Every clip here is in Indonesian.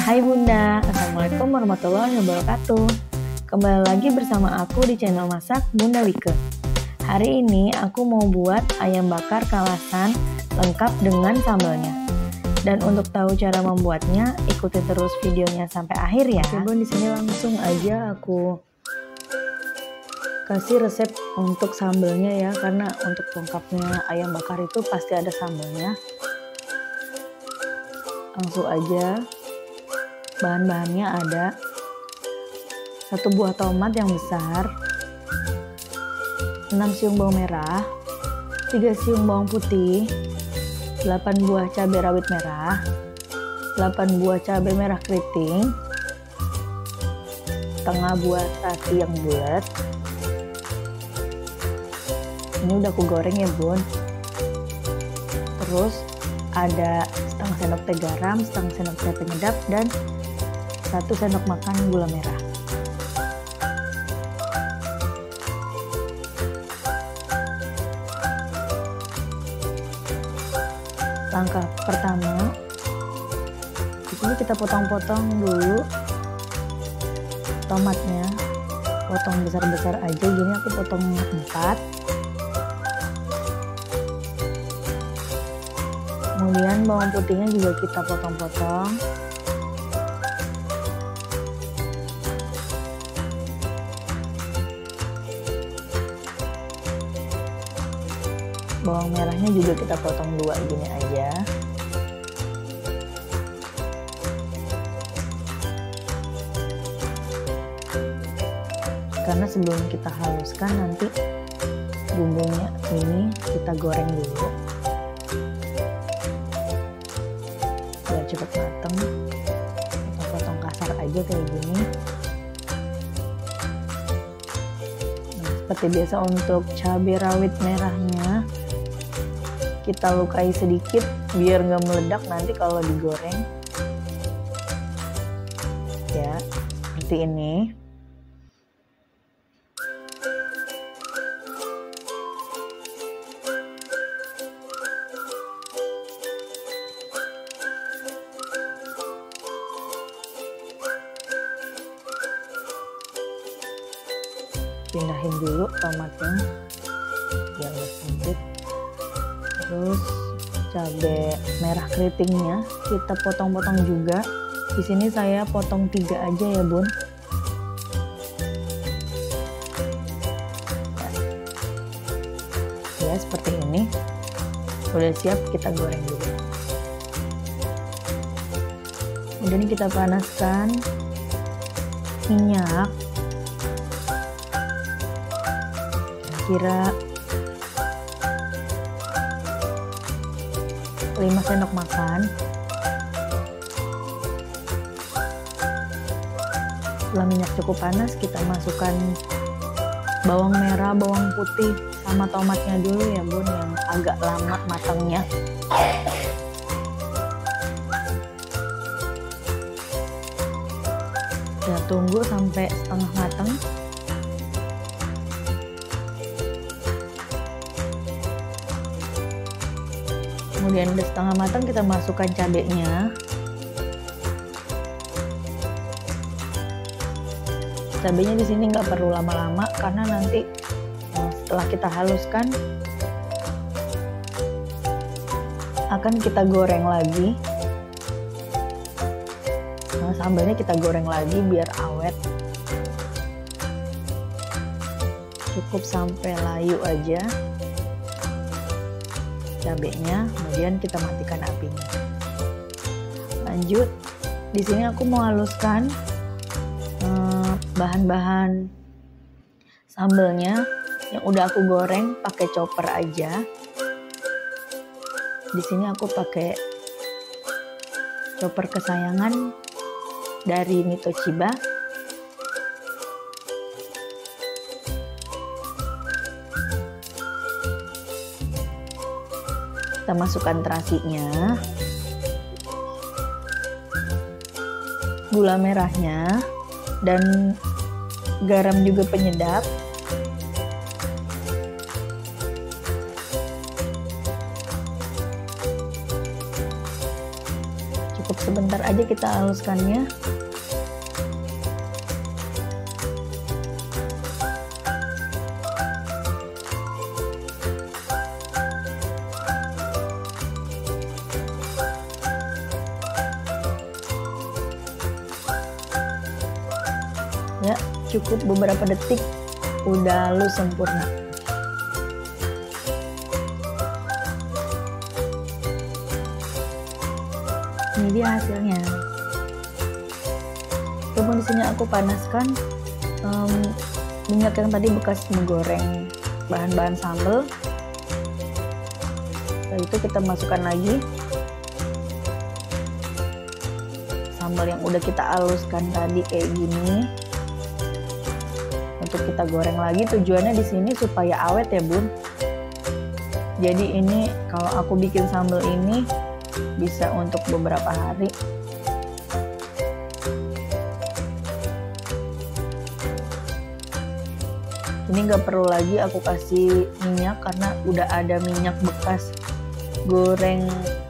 Hai Bunda, Assalamualaikum warahmatullahi wabarakatuh. Kembali lagi bersama aku di channel masak Bunda Wike. Hari ini aku mau buat ayam bakar kalasan lengkap dengan sambalnya. Dan untuk tahu cara membuatnya, ikuti terus videonya sampai akhir ya. Oke Bun, di sini langsung aja aku kasih resep untuk sambalnya ya, karena untuk lengkapnya ayam bakar itu pasti ada sambalnya. Langsung aja. Bahan-bahannya ada 1 buah tomat yang besar, 6 siung bawang merah, 3 siung bawang putih, 8 buah cabai rawit merah, 8 buah cabai merah keriting, setengah buah tati yang bulat. Ini udah aku goreng ya Bun. Terus ada setengah sendok teh garam, setengah sendok teh penyedap, dan 1 sendok makan gula merah. Langkah pertama, di sini kita potong-potong dulu tomatnya, potong besar-besar aja. Gini aku potong 4. Kemudian bawang putihnya juga kita potong-potong. Bawang merahnya juga kita potong 2 gini aja. Karena sebelum kita haluskan nanti bumbunya ini kita goreng dulu biar cepet mateng. Kita potong kasar aja kayak gini. Nah, seperti biasa untuk cabai rawit merahnya kita lukai sedikit biar nggak meledak nanti kalau digoreng ya, seperti ini. Pindahin dulu tomatnya biar sempit. Terus cabai merah keritingnya kita potong-potong juga. Di sini saya potong 3 aja ya Bun. Ya seperti ini. Udah siap, kita goreng dulu. Kemudian kita panaskan minyak. Kira 5 sendok makan. Setelah minyak cukup panas, kita masukkan bawang merah, bawang putih, sama tomatnya dulu ya Bun, yang agak lama matangnya. Kita tunggu sampai setengah matang. Kemudian udah setengah matang, kita masukkan cabenya. Cabenya di sini nggak perlu lama-lama karena nanti setelah kita haluskan akan kita goreng lagi. Nah, sambalnya kita goreng lagi biar awet. Cukup sampai layu aja cabenya, kemudian kita matikan apinya. Lanjut, di sini aku mau haluskan bahan-bahan sambalnya yang udah aku goreng pakai chopper aja. Di sini aku pakai chopper kesayangan dari Mitochiba. Kita masukkan terasinya, gula merahnya, dan garam juga penyedap. cukup sebentar aja kita haluskannya. Ya, cukup beberapa detik udah halus sempurna. Ini dia hasilnya. Kemudian di sini aku panaskan minyak yang tadi bekas menggoreng bahan-bahan sambal. Setelah itu kita masukkan lagi sambal yang udah kita haluskan tadi kayak gini. Untuk kita goreng lagi, tujuannya di sini supaya awet ya bun. Jadi ini kalau aku bikin sambal ini bisa untuk beberapa hari. Ini nggak perlu lagi aku kasih minyak karena udah ada minyak bekas goreng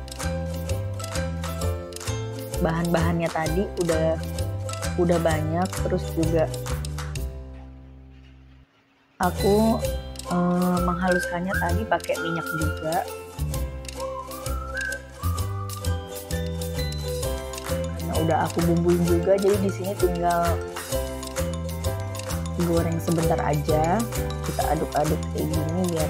bahan-bahannya tadi udah banyak. Terus juga aku menghaluskannya tadi pakai minyak juga. Karena udah aku bumbuin juga, jadi di sini tinggal goreng sebentar aja. Kita aduk-aduk kayak gini biar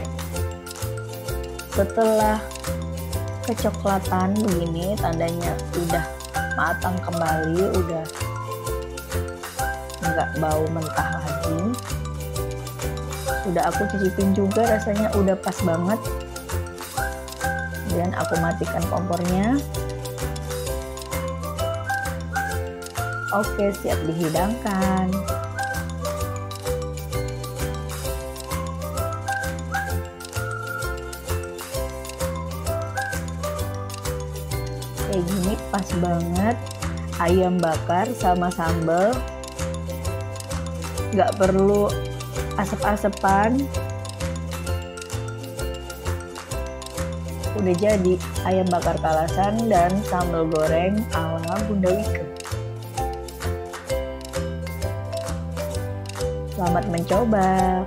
setelah kecoklatan begini tandanya udah matang kembali, udah nggak bau mentah lagi. Udah aku cicipin juga, rasanya udah pas banget. Dan aku matikan kompornya. Oke, siap dihidangkan. Kayak gini pas banget ayam bakar sama sambal. Nggak perlu asap-asapan. Udah jadi ayam bakar kalasan dan sambal goreng ala Bunda Wike. Selamat mencoba.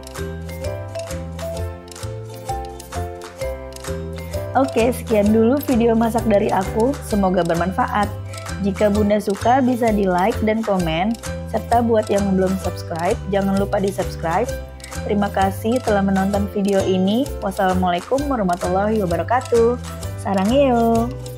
Oke, sekian dulu video masak dari aku. Semoga bermanfaat. Jika Bunda suka bisa di like dan komen. Serta buat yang belum subscribe, jangan lupa di subscribe. Terima kasih telah menonton video ini. Wassalamualaikum warahmatullahi wabarakatuh. Saranghayo.